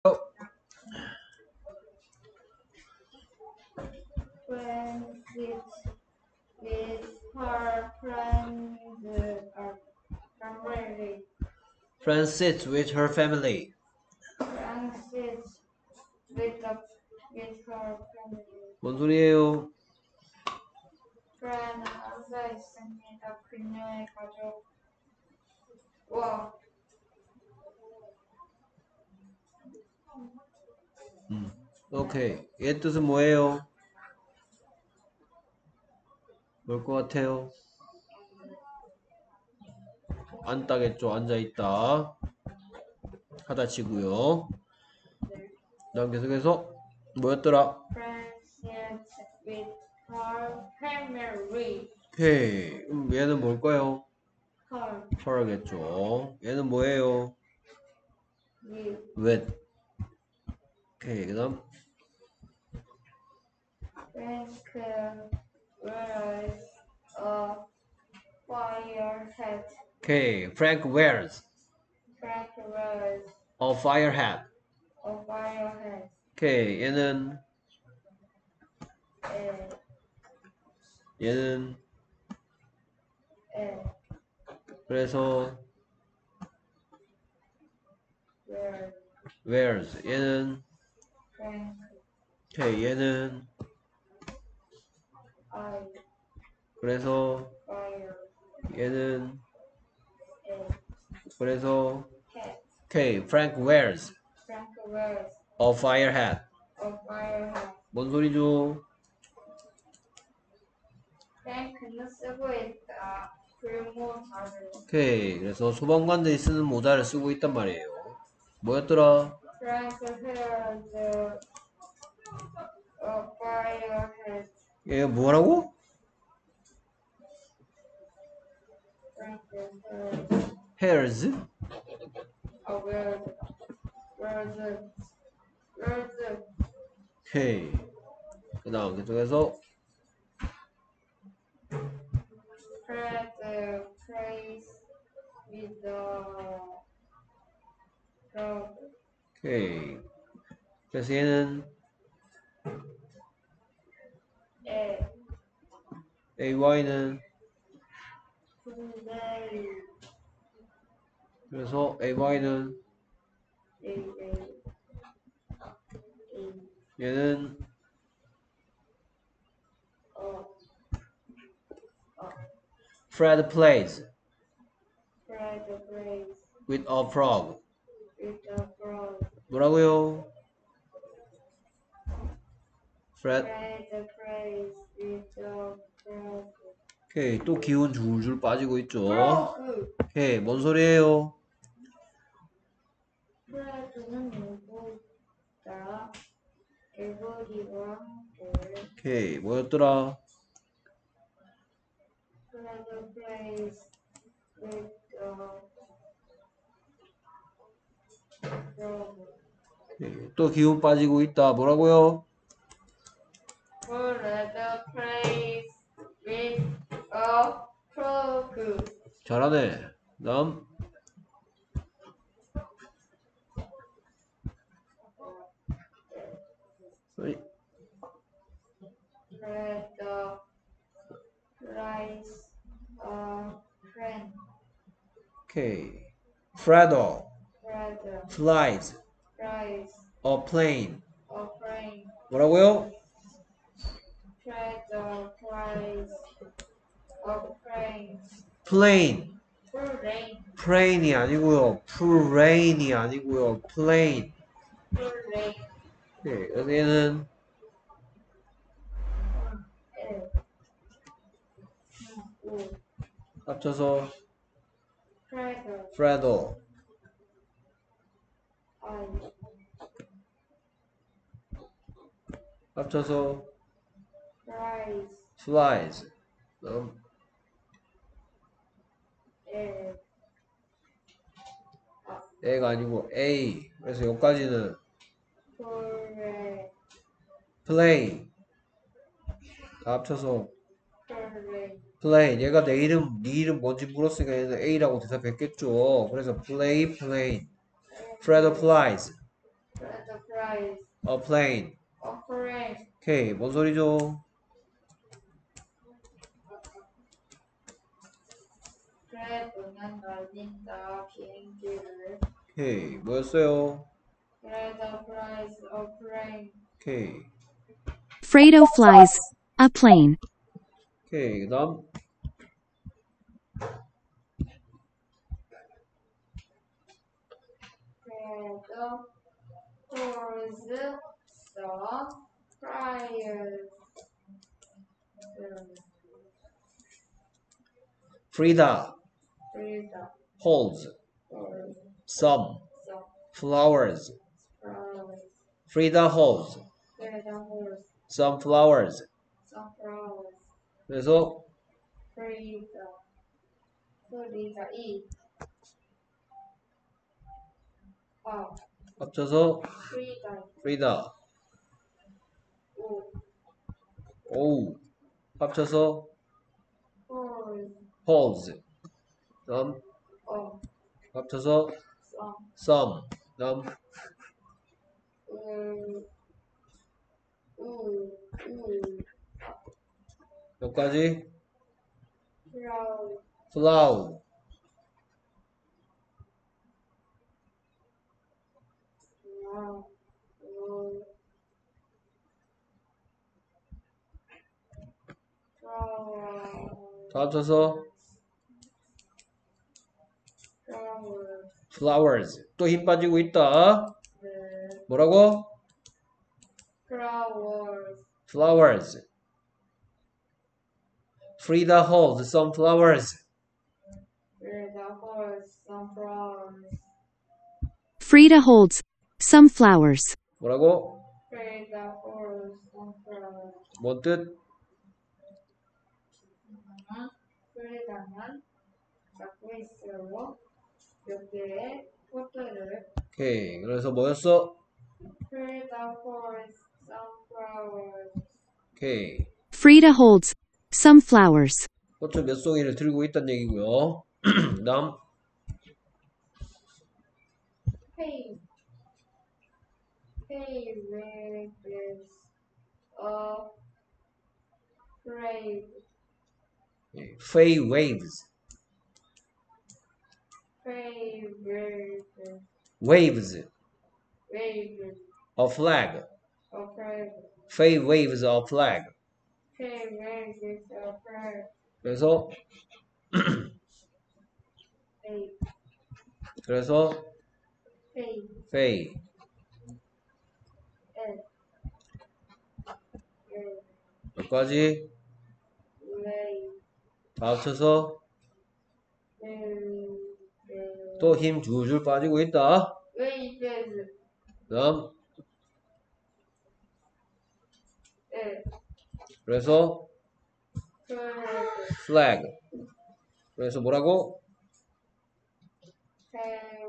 Friends with her friends family. Friends sits with her family. Friends with her family. 뭔 소리예요? friend 앉아 있습니다. 그녀의 가족과 오케이. 얘 뜻은 뭐예요? 뭘 것 같아요? 앉다겠죠. 앉아있다. 하다 치고요. 다음 계속해서 뭐였더라? friends with her family. 오케이. 얘는 뭘까요? her her겠죠. 얘는 뭐예요? with. 오케이. 그 다음 Frank wears a fire hat. 오케이. Frank wears Frank wears a fire hat. a fire hat. 오케이. 얘는 그래서 wears. 얘는 Frank 오케이. 얘는 그래서 fire 얘는 hat. 그래서 오케이. Frank wears Frank wears a fire hat. a fire hat. 뭔 소리죠? Frank는 쓰고 있다. 불모자를. 오케이. 그래서 소방관들이 쓰는 모자를 쓰고 있단 말이에요. 뭐였더라? Frank wears a fire hat. 얘 뭐라고? Frank hairs? wears 오케이. 그 다음 계속해서 Fred plays with the dog. 오케이. 그래서 얘는 AY는 그래서 AY는 얘는 Fred plays with a frog. with a frog. 뭐라고요? Fred. Fred plays with a frog. 오케이. 또 기운 줄줄 빠지고 있죠. frog. 오케이. 뭔 소리예요? 프레드는 누구다? 개구리와 함께. 오케이. 뭐였더라? Fred plays with the frog. 오케이. 또 기운 빠지고 있다. 뭐라고요? Fred plays with a frog. 잘하네. 다음. Fred flies a plane. 오케이. Fredo Fred flies flies a plane. a plane. 뭐라고요? Fred flies a plane. plane. Plane. plane이 아니고요. plane이 아니고요. plane. Plane. 네, 그래서 얘는 합쳐서 Fredo. 합쳐서 flies. A가 아니고 A. 그래서 여기까지는 play. 다 합쳐서 play. 얘가 내 이름, 네 이름 뭔지 물었으니까 얘는 A라고 대답했겠죠. 그래서 play, plane. Fredo flies flies, A plane. a plane. 오케이. 뭔 소리죠? 그래도는 날린다 비행기를. 오케이. 뭐였어요? Fredo flies a plane. 오케이. Fredo flies a plane. 오케이. 그다음 Fredo pours the fires. Frida Frida holds pours some some flowers. flowers. Frida holds Frida pours some flowers. some flowers. 그래서 Frida eat. 합쳐서 Frida Frida. o 오우. 합쳐서 pours holds. 그다음 합쳐서 some some. 그다음 여기까지 flow. 다 합쳐서 flowers. 또 힘 빠지고 있다. 뭐라고? flowers. Frida holds some flowers. Frida holds some flowers. 뭐라고? 뭔 뜻? 프리다는 갖고 있어요. 몇 개의 포트를. 오케이. 그래서 뭐였어? Frida holds some flowers. 오케이. Frida holds some flowers. 포트 몇 송이를 들고 있다는 얘기고요. 다음 Hey waves of brave. Fay waves. Hey Waves. waves A flag. of brave. Fay waves a flag. Hey waves of brave. 그래서 Hey Fay. 여기까지 다 합쳐서 또 힘 줄줄 빠지고 있다. waves. 다음 그래서 flag. 그래서 뭐라고? Hey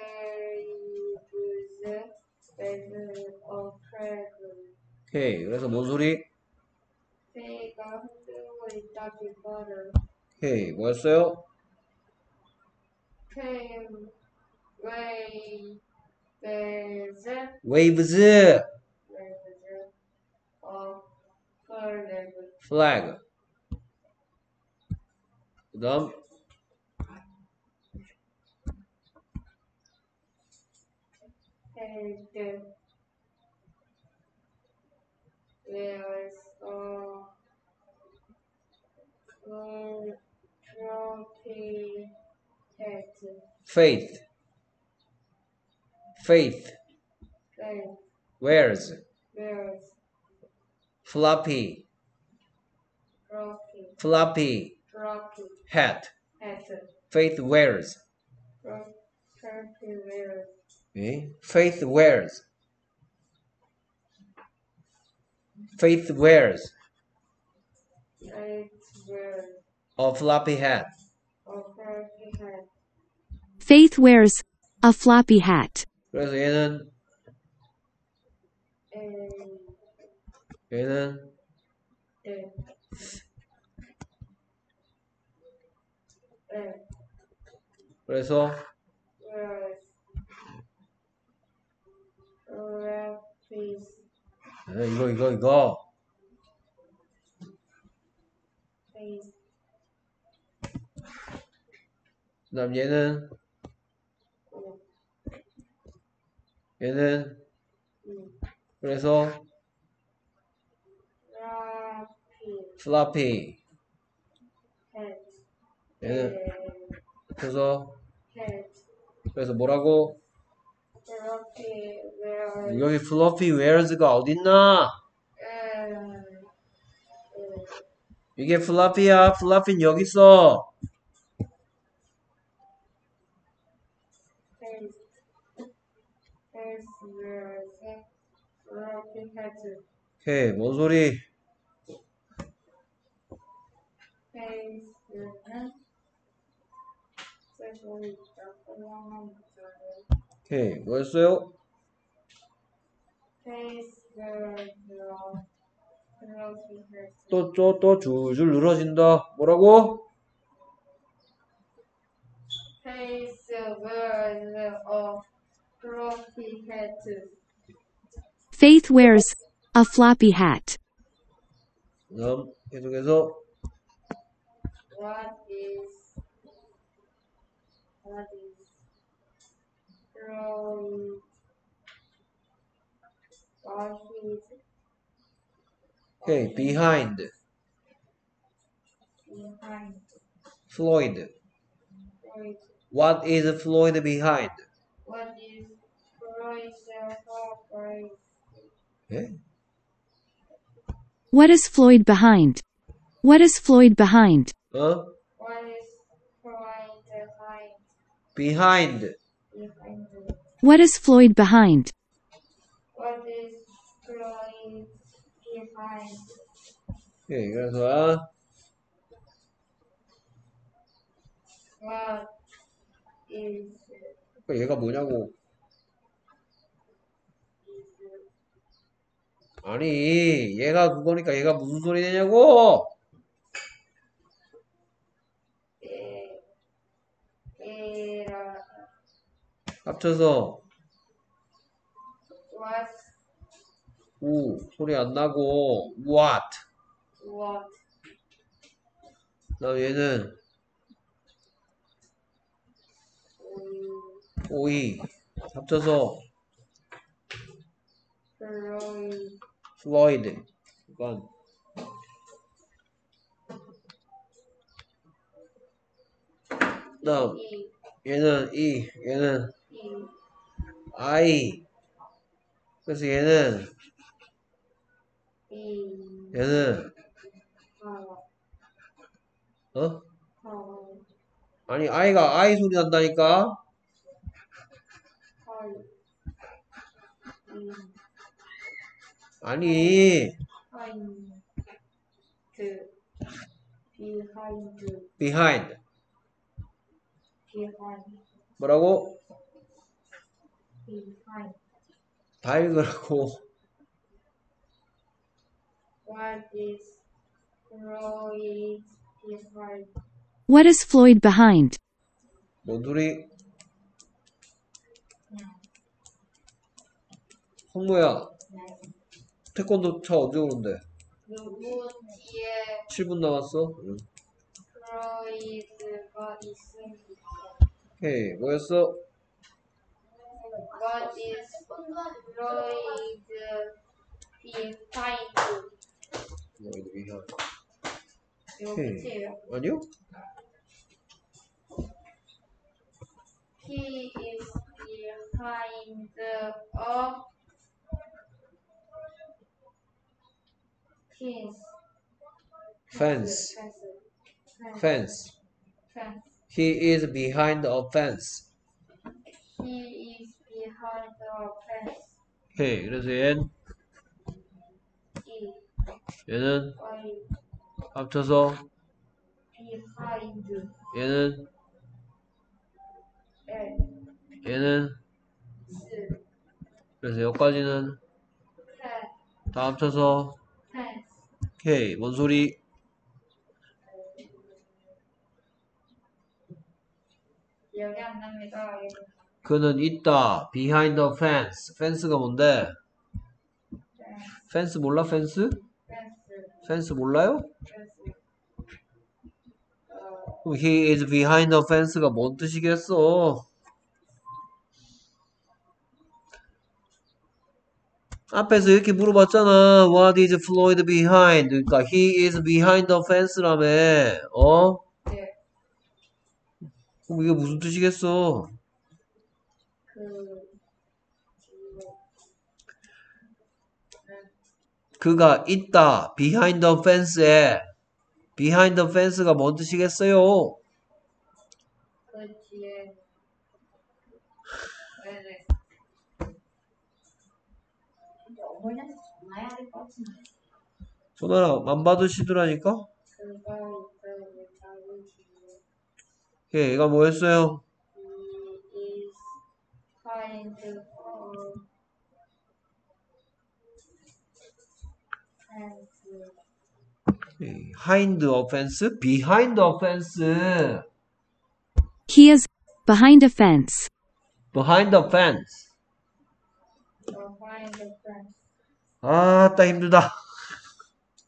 waves of brave. 오케이. 그래서 뭔 소리? 새가 흔들고 있다 깃발을. 오케이. 뭐였어요? waves Waves. of flag. flag. 그 다음 Head wears a trophy hat. faith. Faith Head wears wears floppy trophy hat. hat. Faith wears. Trophy wears Okay. Faith wears. Faith wears Head wears a floppy hat. a trophy hat. Faith wears a floppy hat. 그래서 얘는 그래서 wears face, 네, 이거. face, 그 다음 얘는 그래서 floppy. head, 얘는 head, 그래서 뭐라고? floppy, where, 여기 floppy where's가 어딨나? 이게 floppy야. floppy는 여기 있어. face, where, floppy head, 오케이, 뭔 소리? face는 쓰고 있다. 훌륭한 문자를. 오케이, 뭐였어요? face, where, floppy head, 또 줄줄 늘어진다. 뭐라고? face, where, floppy head. Faith wears a floppy hat. 그다음 계속해서 What is Floyd? What is 오케이, behind behind Floyd. Floyd? What is Floyd behind? What is Floyd's purpose? 예? What is Floyd behind? What is Floyd behind? 어? What is Floyd behind. behind? What is Floyd behind? What is Floyd behind? 오케이, 그래서 What is 얘가 뭐냐고. 아니, 얘가 그거니까 얘가 무슨 소리 내냐고. era 합쳐서 what 우 소리 안 나고 what. 그다음 얘는 오이 합쳐서 Floyd 플로이드. 그러니까 그다음 얘는 얘는 I. 그래서 얘는 어? 아니 I가 I 소리 난다니까. 아니 behind 뭐라고? 다 읽으라고. What is Floyd behind? What is Floyd behind? 뭔 소리? 성모야, 태권도 차 언제 오는데? 누구 뒤에 7분 남았어? 응. 플로이드가 있습니다. 오케이, 뭐였어? What is Floyd behind? 플로이드 behind. 이거 오케이. 끝이에요. 아니요? He is behind a Fence. Fence. Fence. Fence. He is behind a fence. He is behind a fence. 오케이, 그래서 얘는 E. 얘는 Y. 합쳐서 Behind. 얘는 L. 얘는 S. 그래서 여기까지는 Fence. 다 합쳐서 Fence. 오케이, 뭔 소리? 기억이 안 납니다. 그는 있다. behind the fence. fence가 뭔데? 펜스 몰라, 펜스? fence, 펜스 몰라요? fence, 그럼 he is behind the fence가 뭔 뜻이겠어? 앞에서 이렇게 물어봤잖아. What is Floyd behind? 그러니까 he is behind the fence라며. 어? 예, 그럼 이게 무슨 뜻이겠어? 그가 있다. behind the fence에. behind the fence가 뭔 뜻이겠어요? 그 뒤에, 네네. 근데 어머니한테 전화해야 될 것 같은데. 전화라 안 받으시더라니까? 그가 있다고 자기 뒤에. 예, 얘가 뭐 했어요? He is trying to fence. behind the fence? behind the fence. He is behind a fence. behind the fence. Behind the fence. 아따 힘들다.